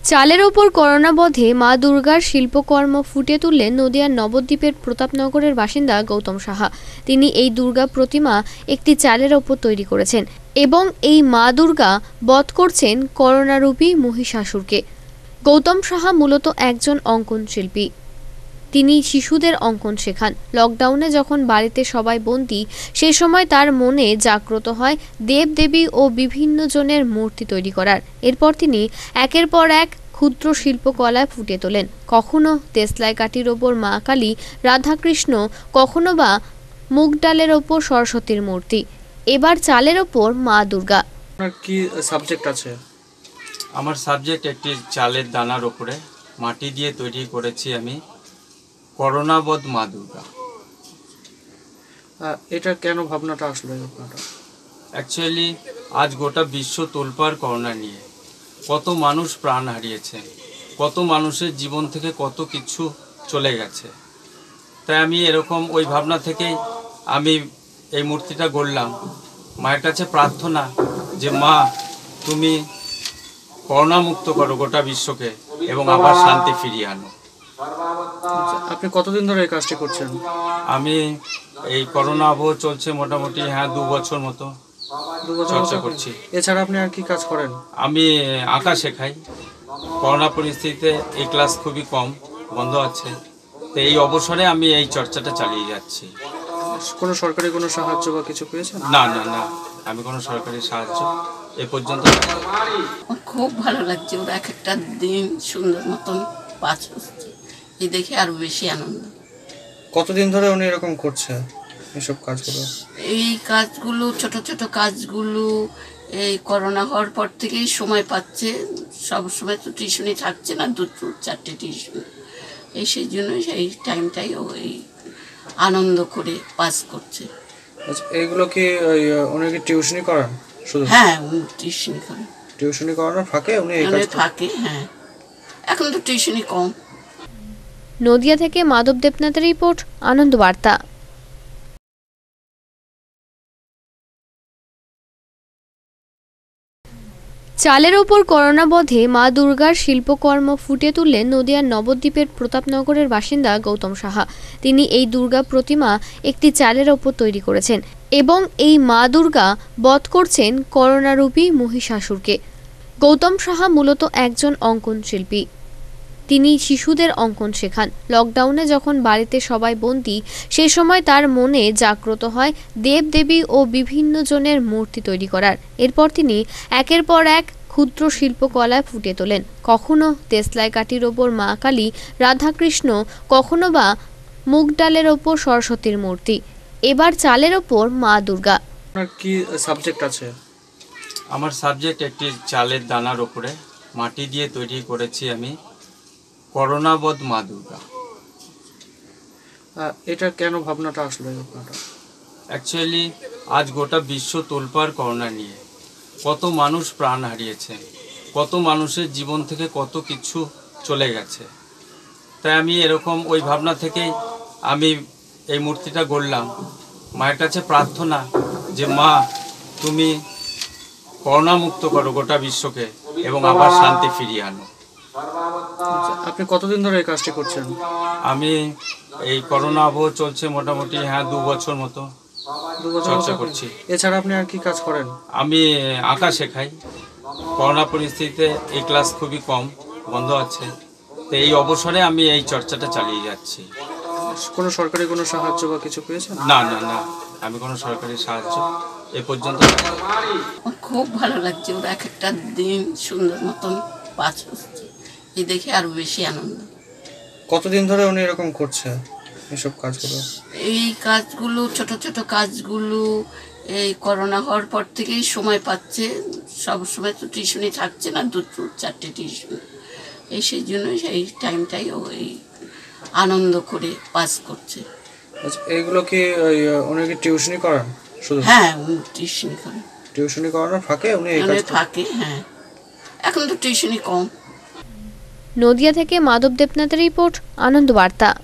চালের ওপর করোনা বধে মা দুর্গার শিল্পকর্ম ফুটিয়ে তুললেন নদিয়ার নবদ্বীপের প্রতাপনগরের বাসিন্দা গৌতম সাহা। তিনি এই দুর্গা প্রতিমা একটি চালের ওপর তৈরি করেছেন এবং এই মা দুর্গা বধ করছেন করোনারূপী মহিষাসুরকে। গৌতম সাহা মূলত একজন অঙ্কন শিল্পী। তিনি শিশুদের অঙ্কন শেখান। লকডাউনে যখন বাড়িতে সবাই বন্দী, সেই সময় তার মনে জাগ্রত হয় দেবদেবী ও বিভিন্ন জনের মূর্তি তৈরি করার। এরপর তিনি একের পর এক ক্ষুদ্র শিল্পকলায় ফুটিয়ে তোলেন। কখনো তেসলাই কাঠির ওপর মা কালী, রাধাকৃষ্ণ, কখনো বা মুগ ডালের ওপর সরস্বতীর মূর্তি, এবার চালের ওপর মা দুর্গা। আপনার কি সাবজেক্ট আছে? আমার সাবজেক্ট একটি চালের দানার ওপরে মাটি দিয়ে তৈরি করেছি আমি করোনাবধ মা দুর্গা। এটা কেন ভাবনাটা আসলো আপনার? অ্যাকচুয়ালি আজ গোটা বিশ্ব তোলপাড় করোনা নিয়ে। কত মানুষ প্রাণ হারিয়েছে, কত মানুষের জীবন থেকে কত কিছু চলে গেছে। তাই আমি এরকম ওই ভাবনা থেকেই আমি এই মূর্তিটা গড়লাম। মায়ের কাছে প্রার্থনা যে মা তুমি করোনা মুক্ত করো গোটা বিশ্বকে এবং আবার শান্তি ফিরিয়ে আনো। আপনি কতদিন ধরে এই কাজটি করছেন? আমি এই করোনা আবহ চলছে মোটামুটি 2 বছর মতো চর্চা করছি। এছাড়া আপনি আর কি কাজ করেন? আমি আঁকা শেখাই। করোনা পরিস্থিতিতে এই ক্লাস খুবই কম, বন্ধ আছে। তো এই অবসরে আমি এই চর্চাটা চালিয়ে যাচ্ছি। কোনো সরকারি কোনো সাহায্য বা কিছু পেয়েছেন? না না না, আমি কোনো সরকারি সাহায্য এ পর্যন্ত। খুব ভালো লাগছে, ওরা এক একটা দিন সুন্দর মতন পাস হচ্ছে, এই দেখে আরো বেশি আনন্দ। কতদিন ধরে উনি এরকম করছে এসব কাজগুলো? এই কাজগুলো ছোট ছোট কাজগুলো এই করোনা হওয়ার পর থেকেই সময় পাচ্ছে। সব সময় তো টিউশনি থাকছে না, 2-4টে টিউশন, এই সেই জন্য সেই টাইমটাই ও এই আনন্দ করে পাস করছে। আচ্ছা, এইগুলো কি উনি কি টিউশনি করান শুধু? হ্যাঁ, উনি টিউশনি করেন। টিউশনি করানোর ফাঁকে উনি এই কাজ থাকে। হ্যাঁ, এখন তো টিউশনি কম। নদিয়া থেকে মাধব দেবনাথের রিপোর্ট, আনন্দ বার্তা। চালের ওপর করোনা বধে মা দুর্গার শিল্পকর্ম ফুটিয়ে তুললেন নদিয়ার নবদ্বীপের প্রতাপনগরের বাসিন্দা গৌতম সাহা। তিনি এই দুর্গা প্রতিমা একটি চালের ওপর তৈরি করেছেন এবং এই মা দুর্গা বধ করছেন করোনারূপী মহিষাসুরকে। গৌতম সাহা মূলত একজন অঙ্কন শিল্পী। তিনি শিশুদের অঙ্কন শেখান। লকডাউনে যখন বাড়িতে সবাই বন্দী, সেই সময় তার মনে জাগ্রত হয় দেবদেবী ও বিভিন্ন জনের মূর্তি তৈরি করার। এরপর তিনি একের পর এক ক্ষুদ্র শিল্পকলায় ফুটিয়ে তোলেন। কখনো তেসলাই কাঠির ওপর মা কালী, রাধাকৃষ্ণ, কখনো বা মুগ ডালের ওপর সরস্বতীর মূর্তি, এবার চালের ওপর মা দুর্গা। আপনার কি সাবজেক্ট আছে? আমার সাবজেক্ট একটি চালের দানার ওপরে মাটি দিয়ে তৈরি করেছি আমি করোনাবধ মা দুর্গা। এটা কেন ভাবনাটা আসলো আপনার? অ্যাকচুয়ালি আজ গোটা বিশ্ব তোলপাড় করোনা নিয়ে। কত মানুষ প্রাণ হারিয়েছে, কত মানুষের জীবন থেকে কত কিছু চলে গেছে। তাই আমি এরকম ওই ভাবনা থেকেই আমি এই মূর্তিটা গড়লাম। মায়ের কাছে প্রার্থনা যে মা তুমি করোনা মুক্ত করো গোটা বিশ্বকে এবং আবার শান্তি ফিরিয়ে আনো। আপনি কতদিন ধরে এই কাজটি করছেন? আমি এই করোনা আবহ চলছে মোটামুটি 2 বছর মতো চর্চা করছি। এছাড়া আপনি আর কি কাজ করেন? আমি আঁকা শেখাই। করোনা পরিস্থিতিতে এই ক্লাস খুবই কম, বন্ধ আছে। তো এই অবসরে আমি এই চর্চাটা চালিয়ে যাচ্ছি। কোনো সরকারি কোনো সাহায্য বা কিছু পেয়েছেন? না না না, আমি কোনো সরকারি সাহায্য এ পর্যন্ত। খুব ভালো লাগছে, ওরা এক একটা দিন সুন্দর মতন পাস হচ্ছে, এই দেখে আরো বেশি আনন্দ। কতদিন ধরে উনি এরকম করছে এসব কাজগুলো? এই কাজগুলো ছোট ছোট কাজগুলো এই করোনা হওয়ার পর থেকেই সময় পাচ্ছে। সব সময় তো টিউশনি থাকছে না, 2-4টে টিউশন, এই সেই জন্য সেই টাইমটাই ও এই আনন্দ করে পাস করছে। আচ্ছা, এইগুলো কি উনি কি টিউশনি করান শুধু? হ্যাঁ, উনি টিউশনি করেন। টিউশনি করানোর ফাঁকে উনি এই কাজ থাকে। হ্যাঁ, এখন তো টিউশনি কম। নদিয়া থেকে মাধব দেবনাথের রিপোর্ট, আনন্দ বার্তা।